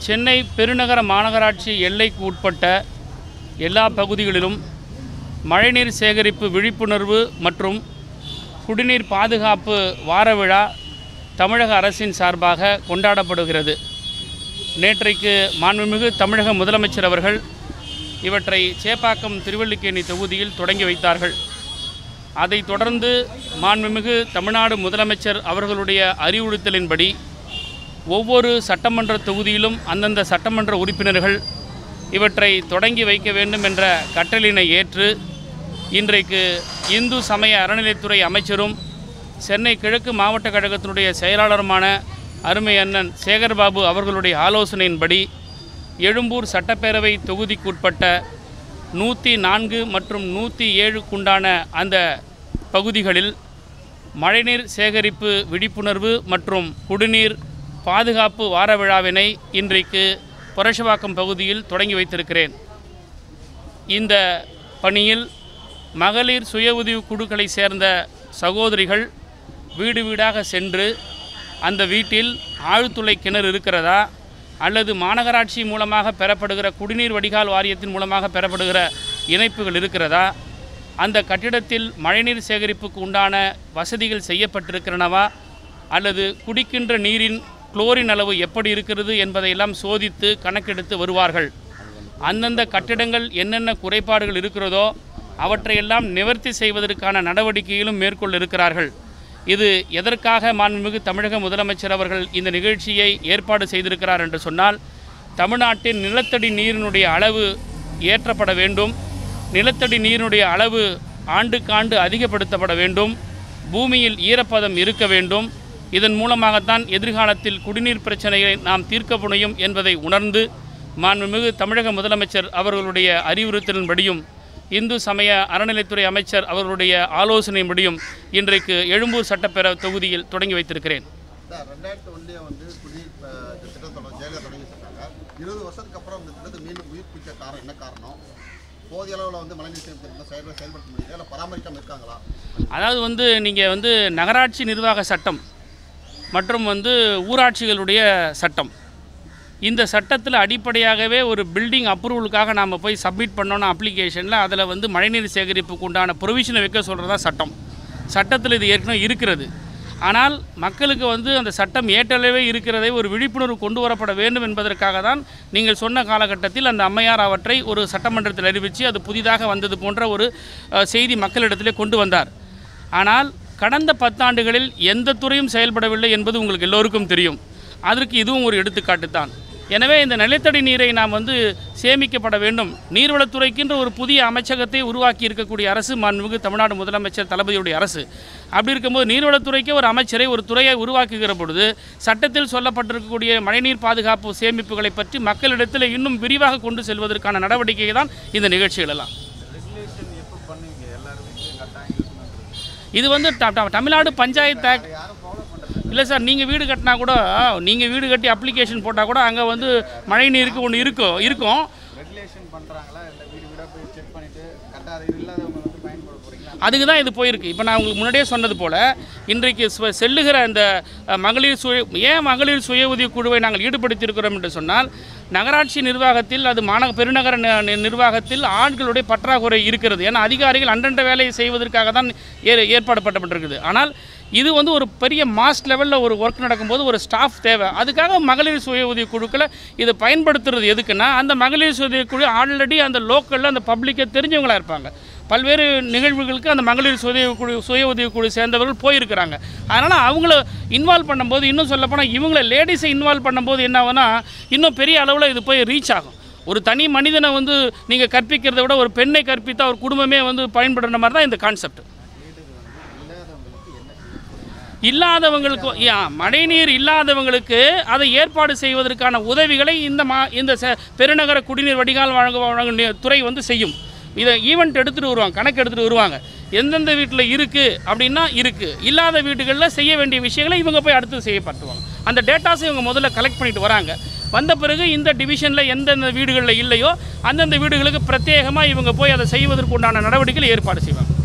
சென்னை பெருநகர மாநகராட்சி எல்லைக்கு உட்பட்ட எல்லா பகுதிகளிலும் மழைநீர் சேகரிப்பு விழிப்புணர்வு மற்றும் குடிநீர் பாதுகாப்பு வார விழா தமிழக அரசின் சார்பாக கொண்டாடப்படுகிறது. நேற்றைக்கு மாண்புமிகு தமிழக முதலமைச்சர் அவர்கள் இவற்றை சேப்பாக்கம் திருவல்லிக்கேணி தொகுதியில் தொடங்கி வைத்தார்கள். அதைத் தொடர்ந்து மாண்புமிகு தமிழ்நாடு முதலமைச்சர் அவர்களுடைய அறிவுறுத்தலின்படி ஒவ்வொரு சட்டமன்ற தொகுதியிலும் அந்தந்த சட்டமன்ற உறுப்பினர்கள் இவற்றை தொடங்கி வைக்க வேண்டும் என்ற கட்டளையினை ஏற்று இன்றைக்கு இந்து சமய அறநிலைத்துறை அமைச்சரும் சென்னை கிழக்கு மாவட்ட கழகத்தினுடைய செயலாளருமான அருமை அண்ணன் சேகர்பாபு அவர்களுடைய ஆலோசனையின்படி எழும்பூர் சட்டப்பேரவை தொகுதிக்குட்பட்ட 104 மற்றும் 107க்குண்டான அந்த பகுதிகளில் மழைநீர் சேகரிப்பு விழிப்புணர்வு மற்றும் குடிநீர் பாதுகாப்பு வார விழாவினை இன்றைக்கு புரஷவாக்கம் பகுதியில் தொடங்கி வைத்திருக்கிறேன். இந்த பணியில் மகளிர் சுய உதவி குழுக்களை சேர்ந்த சகோதரிகள் வீடு வீடாக சென்று அந்த வீட்டில் ஆழ்துளை கிணறு இருக்கிறதா அல்லது மாநகராட்சி மூலமாக பெறப்படுகிற குடிநீர் வடிகால் வாரியத்தின் மூலமாக பெறப்படுகிற இணைப்புகள் இருக்கிறதா, அந்த கட்டிடத்தில் மழைநீர் சேகரிப்புக்கு உண்டான வசதிகள் செய்யப்பட்டிருக்கிறனவா அல்லது குடிக்கின்ற நீரின் குளோரின் அளவு எப்படி இருக்கிறது என்பதையெல்லாம் சோதித்து கணக்கெடுத்து வருவார்கள். அந்தந்த கட்டிடங்கள் என்னென்ன குறைபாடுகள் இருக்கிறதோ அவற்றையெல்லாம் நிவர்த்தி செய்வதற்கான நடவடிக்கையிலும் மேற்கொள்ள இருக்கிறார்கள். இது எதற்காக மாண்புமிகு தமிழக முதலமைச்சர் அவர்கள் இந்த நிகழ்ச்சியை ஏற்பாடு செய்திருக்கிறார் என்று சொன்னால், தமிழ்நாட்டின் நிலத்தடி நீரினுடைய அளவு ஏற்றப்பட வேண்டும், நிலத்தடி நீரினுடைய அளவு ஆண்டுக்காண்டு அதிகப்படுத்தப்பட வேண்டும், பூமியில் ஈரப்பதம் இருக்க வேண்டும். இதன் மூலமாகத்தான் எதிர்காலத்தில் குடிநீர் பிரச்சனையை நாம் தீர்க்க முடியும் என்பதை உணர்ந்து மாண்புமிகு தமிழக முதலமைச்சர் அவர்களுடைய அறிவுறுத்தலின்படியும் இந்து சமய அறநிலைத்துறை அமைச்சர் அவர்களுடைய ஆலோசனையின்படியும் இன்றைக்கு எழும்பூர் சட்டப்பேரவை தொகுதியில் தொடங்கி வைத்திருக்கிறேன். 2001 வந்து குடிநீர் திட்டத்தோட ஜெயலலிதா தொடங்கி வச்சிருக்காங்க. 20 வருஷத்துக்கு அப்புறம் இந்த திட்டத்தை மீண்டும் உயிர்ப்பிக்க காரணம் என்ன காரணம்? போதிய அளவில் வந்து மழைநீர் சேகரிப்பு செயல்படுத்த முடியல, இல்லை பராமரிக்காமல் இருக்காங்களா? அதாவது நீங்கள் நகராட்சி நிர்வாக சட்டம் மற்றும் ஊராட்சிகளுடைய சட்டம், இந்த சட்டத்தில் அடிப்படையாகவே ஒரு பில்டிங் அப்ரூவலுக்காக நாம் போய் சப்மிட் பண்ணோன்னா அப்ளிகேஷனில் அதில் மழைநீர் சேகரிப்புக்கு உண்டான ப்ரொவிஷனை வைக்க சொல்கிறதா சட்டத்தில் இது ஏற்கனவே இருக்கிறது. ஆனால் மக்களுக்கு அந்த சட்டம் ஏற்றளவே இருக்கிறதை ஒரு விழிப்புணர்வு கொண்டு வரப்பட வேண்டும் என்பதற்காக தான் நீங்கள் சொன்ன காலகட்டத்தில் அந்த அம்மையார் அவற்றை ஒரு சட்டமன்றத்தில் அறிவித்து அது புதிதாக வந்தது போன்ற ஒரு செய்தி மக்களிடத்திலே கொண்டு வந்தார். ஆனால் கடந்த 10 ஆண்டுகளில் எந்த துறையும் செயல்படவில்லை என்பது உங்களுக்கு எல்லோருக்கும் தெரியும். அதற்கு இதுவும் ஒரு எடுத்துக்காட்டு தான். எனவே இந்த நிலத்தடி நீரை நாம் சேமிக்கப்பட வேண்டும், நீர்வளத்துறைக்கின்ற ஒரு புதிய அமைச்சகத்தை உருவாக்கி இருக்கக்கூடிய அரசு மாண்புமிகு தமிழ்நாடு முதலமைச்சர் தளபதியுடைய அரசு. அப்படி இருக்கும்போது நீர்வளத்துறைக்கே ஒரு அமைச்சரை ஒரு துறையை உருவாக்குகிற பொழுது சட்டத்தில் சொல்லப்பட்டிருக்கக்கூடிய மழைநீர் பாதுகாப்பு சேமிப்புகளை பற்றி மக்களிடத்தில் இன்னும் விரிவாக கொண்டு செல்வதற்கான நடவடிக்கை தான் இந்த நிகழ்ச்சிகள் எல்லாம். இது தமிழ்நாடு பஞ்சாயத்து ஆக்ட் இல்லை சார். நீங்கள் வீடு கட்டினா கூட, நீங்கள் வீடு கட்டி அப்ளிகேஷன் போட்டால் கூட அங்கே மழை நீருக்கு ஒன்று இருக்கும். அதுக்கு தான் இது போயிருக்கு. இப்போ நான் உங்களுக்கு முன்னாடியே சொன்னது போல் இன்றைக்கு செல்லுகிற இந்த மகளிர் சுய உதவி குழுவை நாங்கள் ஈடுபடுத்தியிருக்கிறோம் என்று சொன்னால், நகராட்சி நிர்வாகத்தில் அது பெருநகர நிர்வாகத்தில் ஆட்களுடைய பற்றாக்குறை இருக்கிறது. ஏன்னா அதிகாரிகள் அன்றண்ட வேலையை செய்வதற்காக தான் ஏற்பாடு பண்ணப்பட்டிருக்குது. ஆனால் இது ஒரு பெரிய மாஸ் லெவலில் ஒரு ஒர்க் நடக்கும்போது ஒரு ஸ்டாஃப் தேவை. அதுக்காக மகளிர் சுய உதவி குழுக்களை இதை பயன்படுத்துறது எதுக்குன்னா, அந்த மகளிர் சுய உதவி குழு ஆல்ரெடி அந்த லோக்கலில் அந்த பப்ளிக்கை தெரிஞ்சவங்களாக இருப்பாங்க. பல்வேறு நிகழ்வுகளுக்கு அந்த மகளிர் சுய உதவி குழு சேர்ந்தவர்கள் போயிருக்கிறாங்க. அதனால் அவங்கள இன்வால்வ் பண்ணும்போது, இன்னும் சொல்லப்போனால் இவங்களை லேடிஸை இன்வால்வ் பண்ணும்போது என்ன ஆகுனா இன்னும் பெரிய அளவில் இது போய் ரீச் ஆகும். ஒரு தனி மனிதனை நீங்கள் கற்பிக்கிறத விட ஒரு பெண்ணை கற்பித்தா ஒரு குடும்பமே பயன்படுற மாதிரி தான் இந்த கான்செப்ட். இல்லாதவங்களுக்கு மழைநீர் இல்லாதவங்களுக்கு அதை ஏற்பாடு செய்வதற்கான உதவிகளை இந்த பெருநகர குடிநீர் வடிகால் வழங்க துறை செய்யும். இதை ஈவெண்ட் எடுத்துகிட்டு வருவாங்க, கணக்கு எடுத்துகிட்டு வருவாங்க. எந்தெந்த வீட்டில் இருக்குது அப்படின்னா இருக்குது, இல்லாத வீடுகளில் செய்ய வேண்டிய விஷயங்களை இவங்க போய் அடுத்து செய்யப்பட்டுவாங்க. அந்த டேட்டாஸை இவங்க முதல்ல கலெக்ட் பண்ணிட்டு வராங்க. வந்த பிறகு இந்த டிவிஷனில் எந்தெந்த வீடுகளில் இல்லையோ அந்தந்த வீடுகளுக்கு பிரத்யேகமாக இவங்க போய் அதை செய்வதற்கு உண்டான நடவடிக்கைகள் ஏற்பாடு செய்வாங்க.